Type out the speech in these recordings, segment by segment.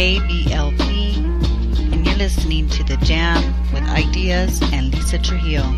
KBLP, and you're listening to The Jam with IKE and LIZA Trujillo.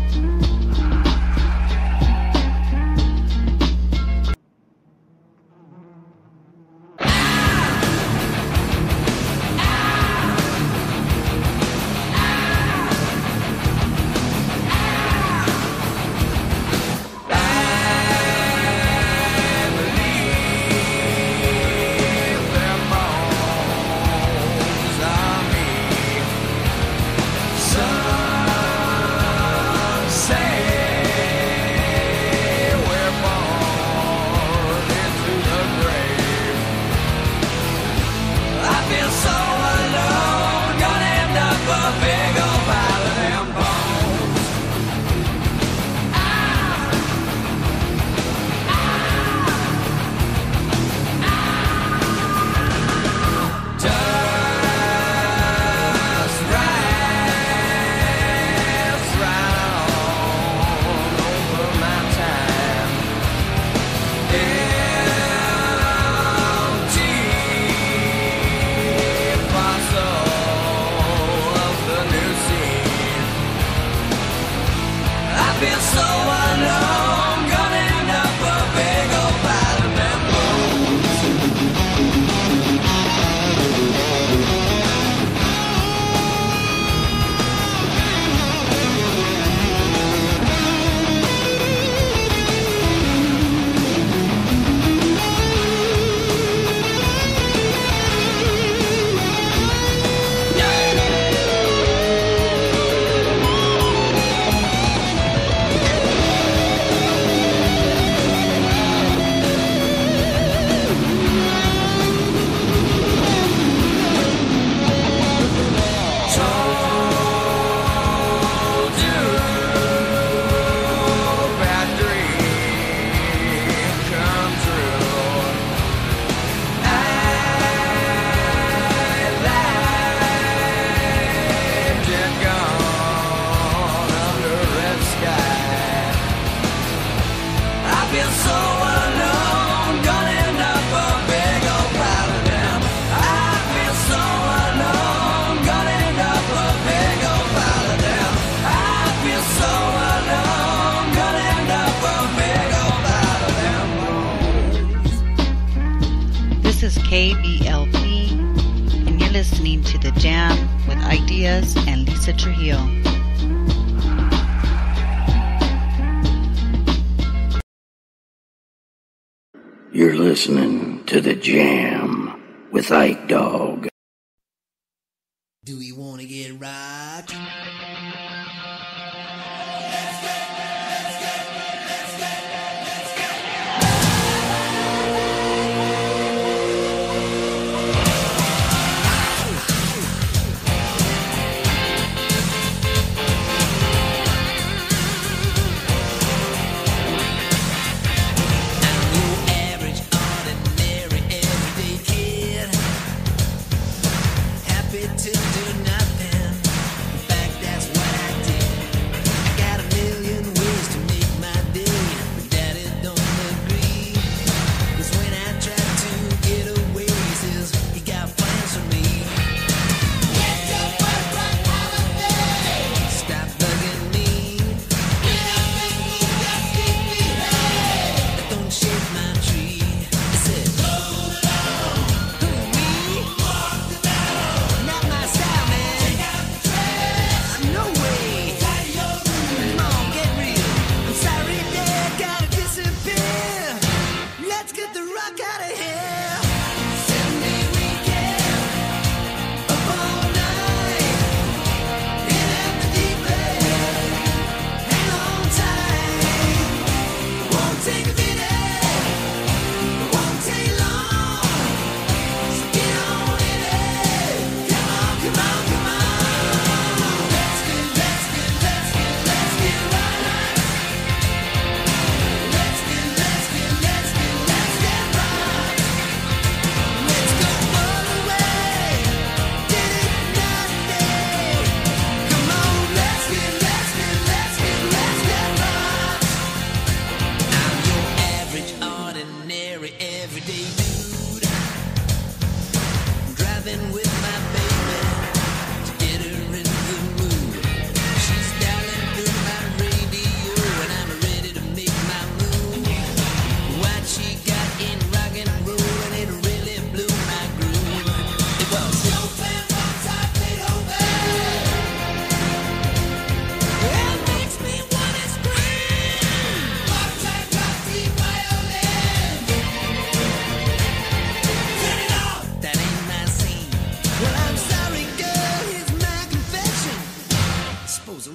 This is KBLP, and you're listening to The Jam with IKE and LIZA Trujillo. You're listening to The Jam with Ike Dog. Do we want to get right? To do nothing, in fact that's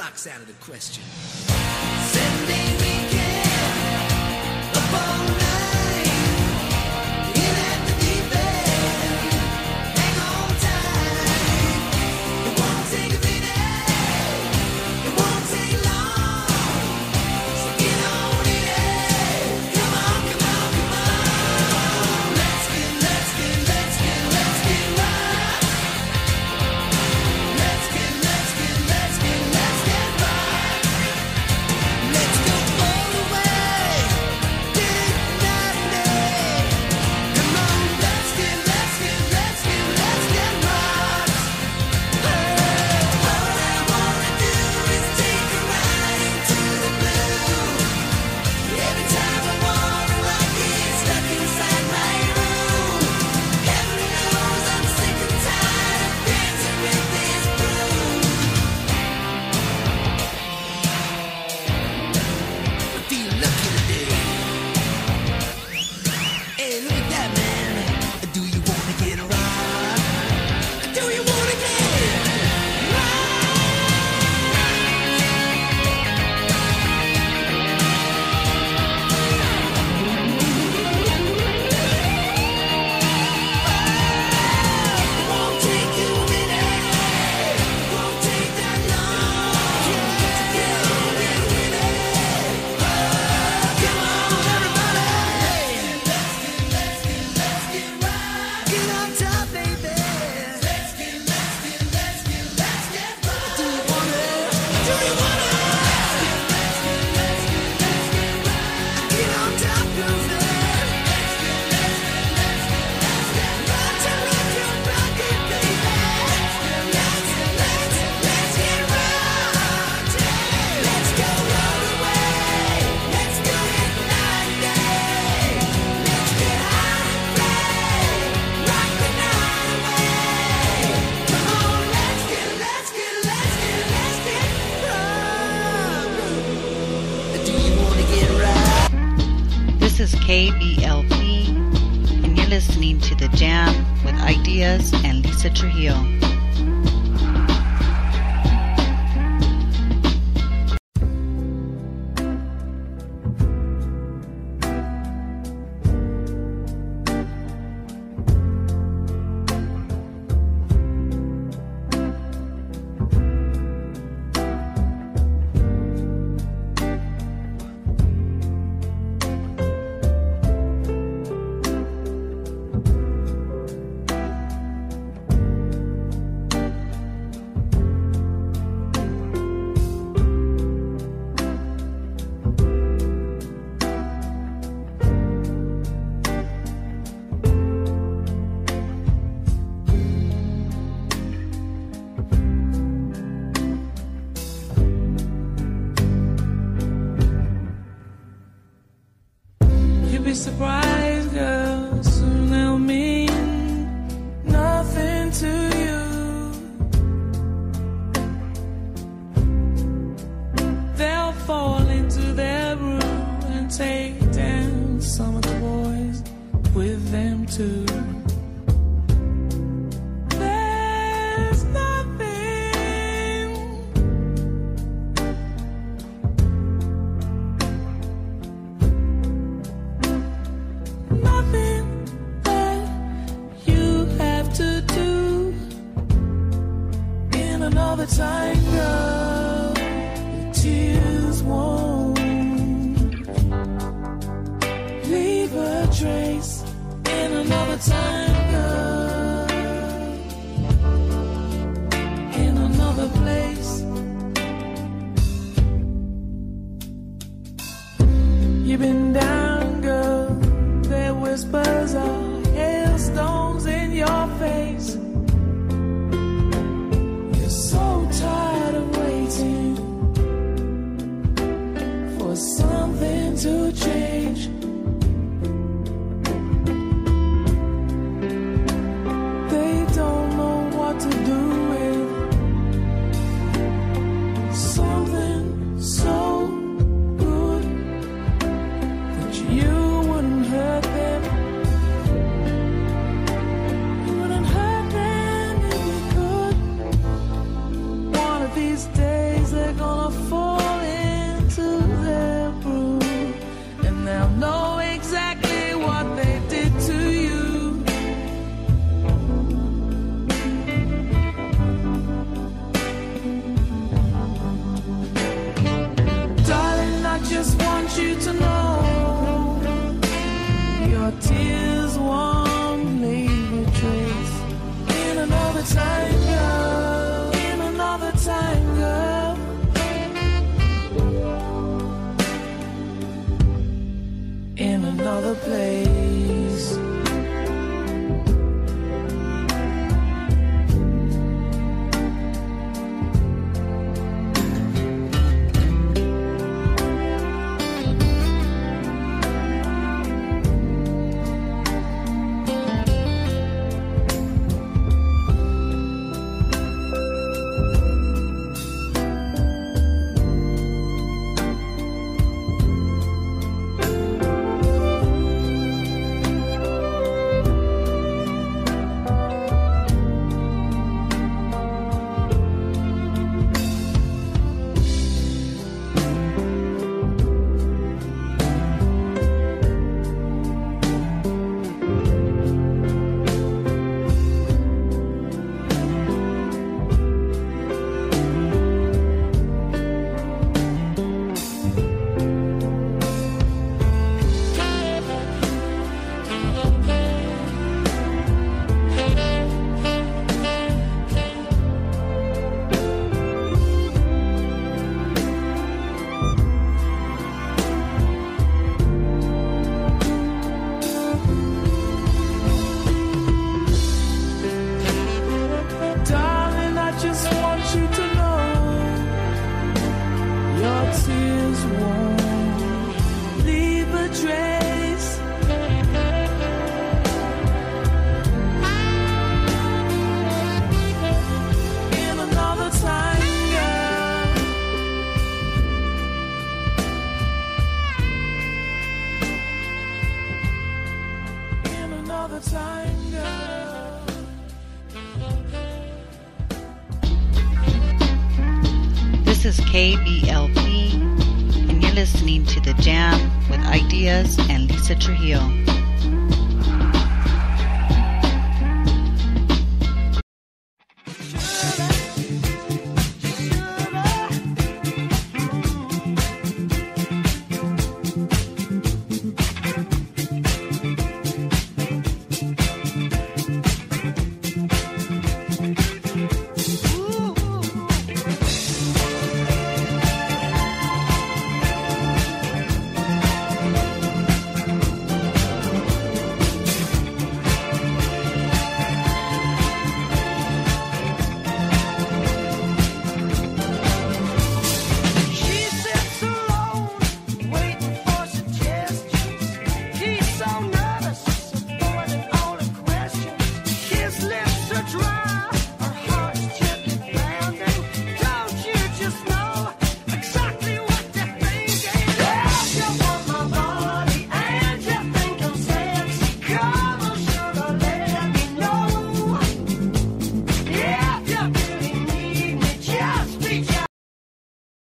rock's out of the question. 7-day weekend, up all night, in at the deep end, hang on tight. It won't take a minute, it won't take long, so get on in it. Come on, come on, come on. Let's get right. Let's get right. Let's go all the way. Get it night and day. Come on, let's get right. All I wanna do is take a ride into the blue. Every time I wanna rock it, stuck inside my room. Heaven knows I'm sick and tired of dancing with this broom. I feel lucky today. Hey, look at that, man. Do you wanna get right? Do you wanna get Won't take you a minute, won't take that long. Get on in with it. Come on, everybody. Let's get right. Get on top, baby. Let's get right. Do you wanna? Get on top, girlfriend. Rock to rock your body, baby. Let's get right. Let's go all the way. Let's do it night and day. Let's get high, rock the night away. Come on, let's get right. Do you wanna get right? This is KBLP, and you're listening to The Jam with Ideas and Lisa Trujillo. You'd be surprised, girl, soon they'll mean nothing to you. They'll fall into their room and take down some of the boys with them too. There's nothing, nothing that you have to do in another time, girl. The tears won't leave a trace in another time, girl. In another place. You've been down, girl. Their whispers are hailstones in your face. You're so tired of waiting for something to change. They don't know what to do with something so good that you wouldn't hurt them. You wouldn't hurt them if you could. One of these days they're gonna gonna fall into their groove, and they'll know exactly what they did to you. Darling, I just want you to know your tears won't leave a trace. In another time, girl, in another time, girl, in another place. Darling, I just want you to know your tears won't leave a trace. In another time, girl, in another time, girl. This is KBLP, and you're listening to The Jam with Ideas and Lisa Trujillo.